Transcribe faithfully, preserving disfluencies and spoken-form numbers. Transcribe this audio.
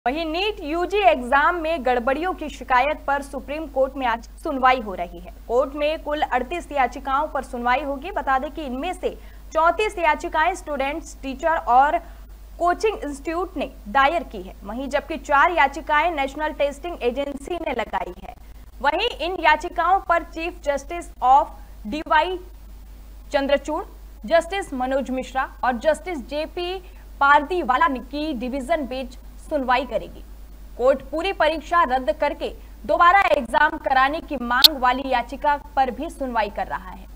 वहीं NEET UG exam में गड़बड़ियों की शिकायत पर सुप्रीम कोर्ट में आज सुनवाई हो रही है। कोर्ट में कुल अड़तीस याचिकाओं पर सुनवाई होगी। बता दें कि इनमें से चौंतीस याचिकाएं स्टूडेंट्स, टीचर और कोचिंग इंस्टीट्यूट ने दायर की है, वहीं जबकि चार याचिकाएं नेशनल टेस्टिंग एजेंसी ने लगाई है। वहीं इन याचिकाओं पर chief justice of DY Chandrachud, justice Manoj Mishra और जस्टिस जेपी पारदीवाला की डिवीजन बेंच सुनवाई करेगी। कोर्ट पूरी परीक्षा रद्द करके दोबारा एग्जाम कराने की मांग वाली याचिका पर भी सुनवाई कर रहा है।